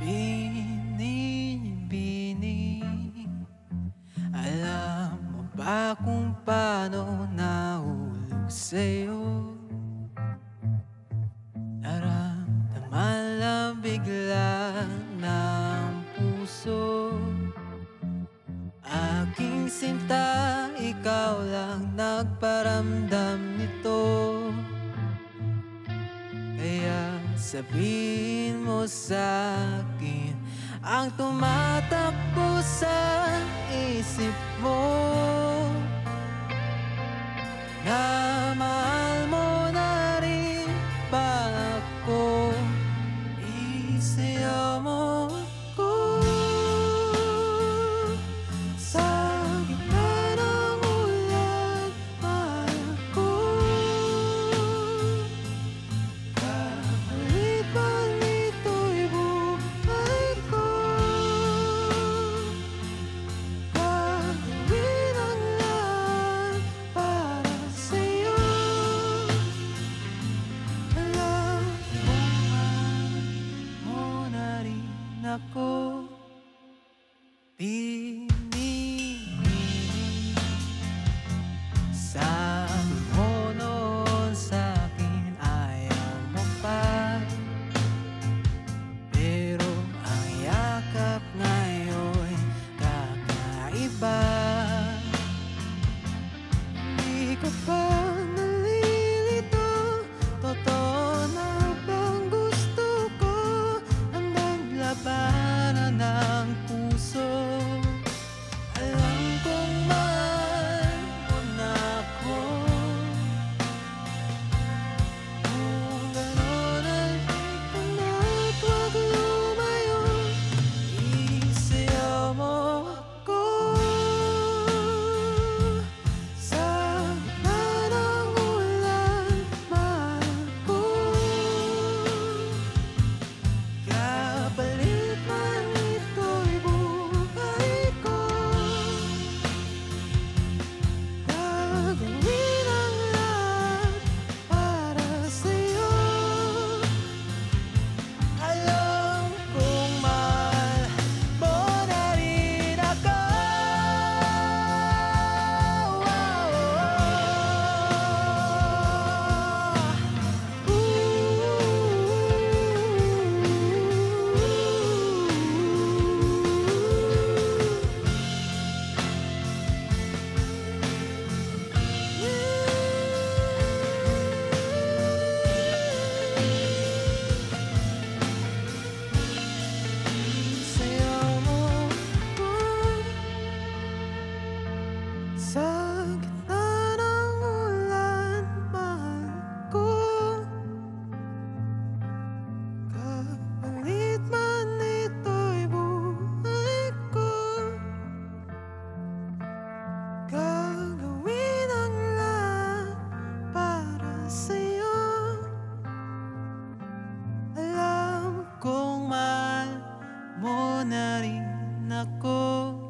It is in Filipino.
Bini-bini, alam mo ba kung paano nahulog sa'yo? Naramdaman lang bigla ng puso. Aking sinta, ikaw lang nagparamdam nito. Kaya sabihin mo sa'kin ang tumatakbo sa isip mo, na mahal mo na rin ba ako? Isayaw mo ako sa gitna ng ulan, mahal ko. Kahit palito'y buhay ko, gagawin ang lahat para sa'yo. Alam mo mahal mo na rin ako. Bini-bini, sabi mo noon sa'kin ayaw mo pa, pero ang yakap ngayon kakaiba. Hindi ka pa nalilito, totoo na bang gusto ko? Handang labanan ng puso. Alam kong mahal mo na ako. Kung gano'n ay di ka na't huwag lumayo. Isayaw mo ako sa gitna ng ulan, mahal ko. Kapalit man ito'y buhay ko, gagawin ang lahat para sa'yo. Alam kong mahal mo na rin ako. Isayaw mo ako sa gitna ng ulan, mahal ko. Kapalit man ito'y buhay ko, gagawin ang lahat para sa'yo. Alam kong mahal mo na rin ako.